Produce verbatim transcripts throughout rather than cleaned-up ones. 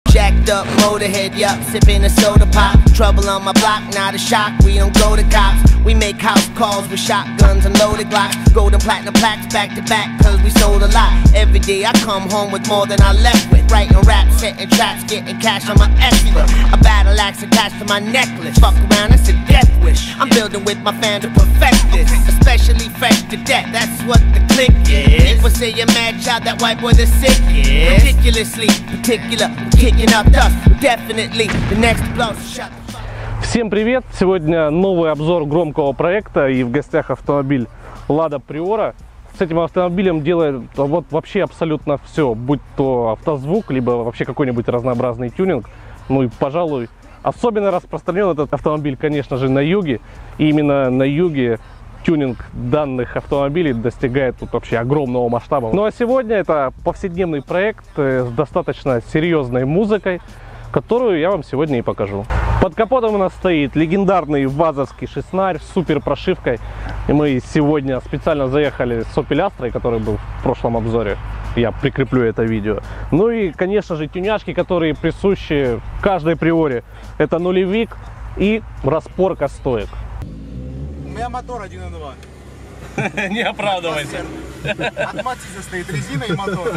Jacked up motorhead, yup, sipping a soda pop. Trouble on my block, not a shock, we don't go to cops. We make house calls with shotguns and loaded glocks. Golden platinum plaques back to back, cause we sold a lot. Every day I come home with more than I left with. Writing raps, setting traps, getting cash on my extra. A battle axe attached to my necklace. Fuck around, it's a death wish. I'm building with my fans to perfect this. Especially fresh to death, that's what the click is. People say you're mad child, that white boy the sick is. Ridiculously particular, kicking up dust. Definitely the next blow. Shut the fuck. Всем привет! Сегодня новый обзор громкого проекта, и в гостях автомобиль Lada Priora. С этим автомобилем делает вот вообще абсолютно все, будь то автозвук, либо вообще какой-нибудь разнообразный тюнинг. Ну и, пожалуй, особенно распространен этот автомобиль, конечно же, на юге. И именно на юге тюнинг данных автомобилей достигает тут вообще огромного масштаба. Ну а сегодня это повседневный проект с достаточно серьезной музыкой, которую я вам сегодня и покажу. Под капотом у нас стоит легендарный вазовский шестнарь с супер прошивкой. И мы сегодня специально заехали с Opel Astra, который был в прошлом обзоре. Я прикреплю это видео. Ну и, конечно же, тюняшки, которые присущи каждой Приоре. Это нулевик и распорка стоек. У меня мотор один и два. Не оправдывайся. От Матиса стоит резина и мотор.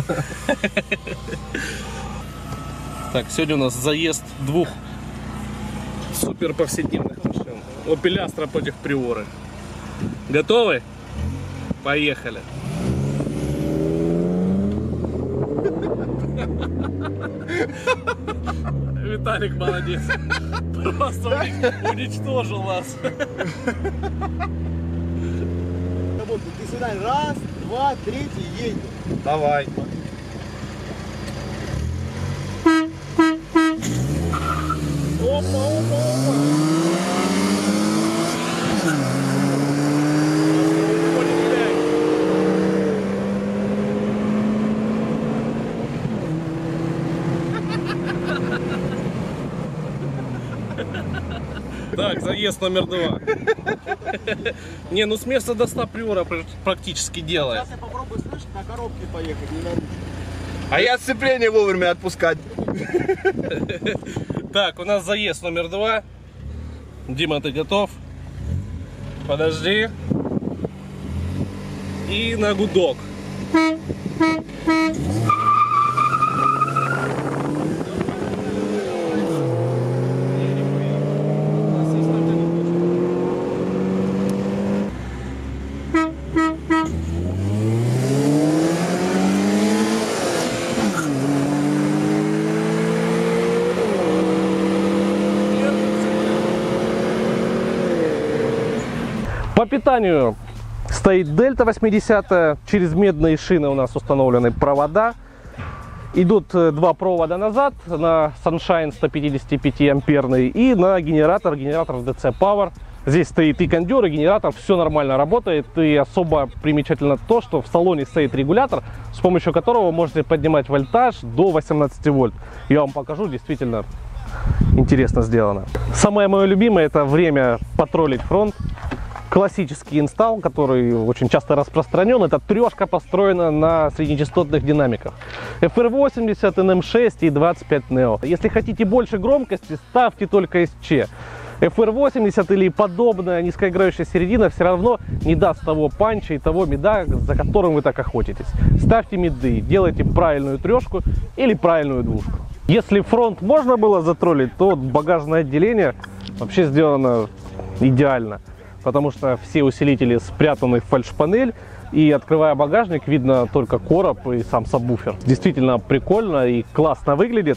Так, сегодня у нас заезд двух супер повседневных машин. Opel Astra против Приоры. Готовы? Поехали. Виталик молодец. Просто уничтожил нас. Ты сюда. Раз, два, третий, едем. Давай. Опа, опа, опа. Так, заезд номер два. Не, ну с места до ста Приора практически делает. Сейчас я попробую, слышишь, на коробке поехать, не нарушить. А я сцепление вовремя отпускать. Так, у нас заезд номер два. Дима, ты готов? Подожди. И на гудок. По питанию стоит Дельта восьмидесятая, через медные шины у нас установлены провода. Идут два провода назад на Sunshine сто пятьдесят пять амперный и на генератор, генератор ди си Power. Здесь стоит и кондер, и генератор, все нормально работает. И особо примечательно то, что в салоне стоит регулятор, с помощью которого вы можете поднимать вольтаж до восемнадцати вольт. Я вам покажу, действительно интересно сделано. Самое мое любимое — это время потроллить фронт. Классический инсталл, который очень часто распространен, это трешка построена на среднечастотных динамиках. эф эр восемьдесят, эн эм шесть и двадцать пять нео. Если хотите больше громкости, ставьте только эс че. эф эр восемьдесят или подобная низкоиграющая середина все равно не даст того панча и того мида, за которым вы так охотитесь. Ставьте миды, делайте правильную трешку или правильную двушку. Если фронт можно было затроллить, то багажное отделение вообще сделано идеально. Потому что все усилители спрятаны в фальш-панель, и, открывая багажник, видно только короб и сам сабвуфер. Действительно прикольно и классно выглядит.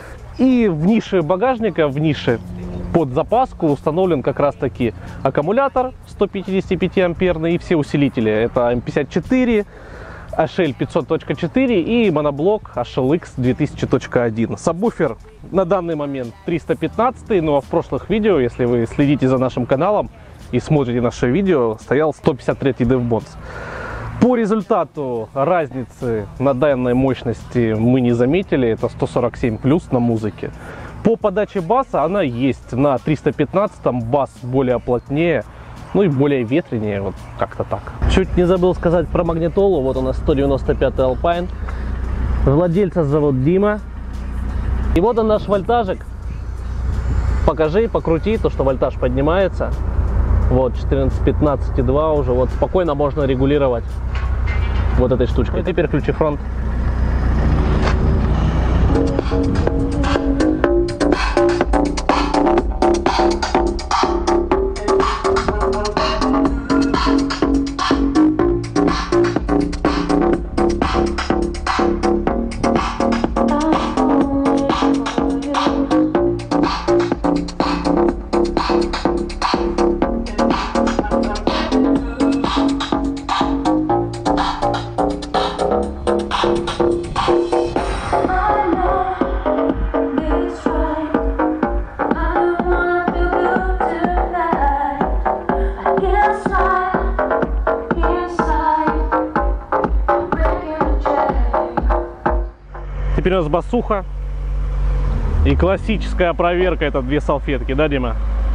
И в нише багажника, в нише под запаску установлен как раз таки аккумулятор сто пятьдесят пять амперный и все усилители. Это эм пятьдесят четыре, эйч эл пятьсот точка четыре и моноблок эйч эл икс две тысячи точка один. Сабвуфер на данный момент триста пятнадцать, но в прошлых видео, если вы следите за нашим каналом и смотрите наше видео, стоял сто пятьдесят три DevBonds. По результату разницы на данной мощности мы не заметили, это сто сорок семь плюс на музыке. По подаче баса она есть, на триста пятнадцатом бас более плотнее, ну и более ветренее, вот как-то так. Чуть не забыл сказать про магнитолу, вот у нас сто девяносто пятый Alpine. Владельца зовут Дима. И вот он наш вольтажик. Покажи, покрути, то что вольтаж поднимается. Вот четырнадцать пятнадцать и два уже. Вот спокойно можно регулировать вот этой штучкой. И теперь включи фронт. Теперь у нас басуха и классическая проверка — это две салфетки, да, Дима?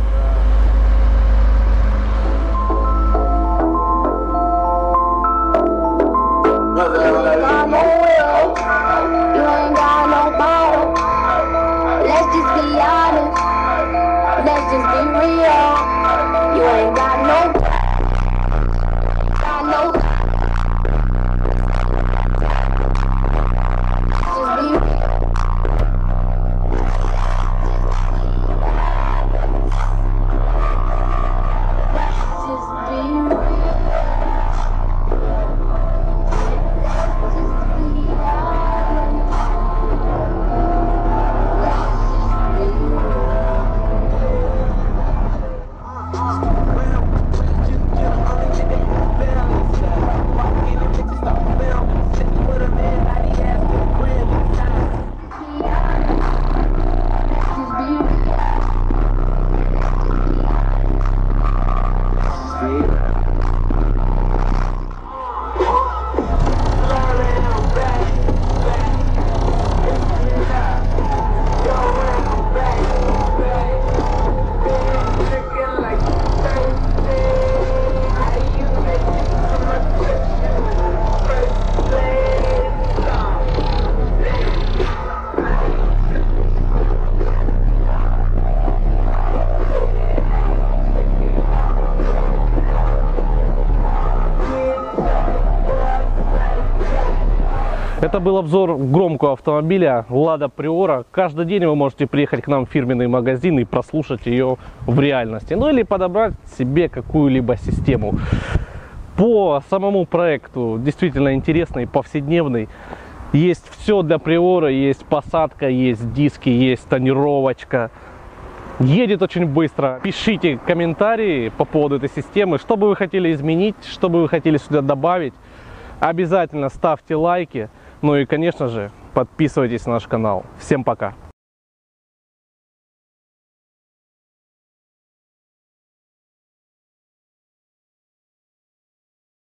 Это был обзор громкого автомобиля Lada Priora. Каждый день вы можете приехать к нам в фирменный магазин и прослушать ее в реальности. Ну или подобрать себе какую-либо систему. По самому проекту действительно интересный, повседневный. Есть все для Priora, есть посадка, есть диски, есть тонировочка. Едет очень быстро. Пишите комментарии по поводу этой системы, что бы вы хотели изменить, что бы вы хотели сюда добавить. Обязательно ставьте лайки. Ну и, конечно же, подписывайтесь на наш канал. Всем пока!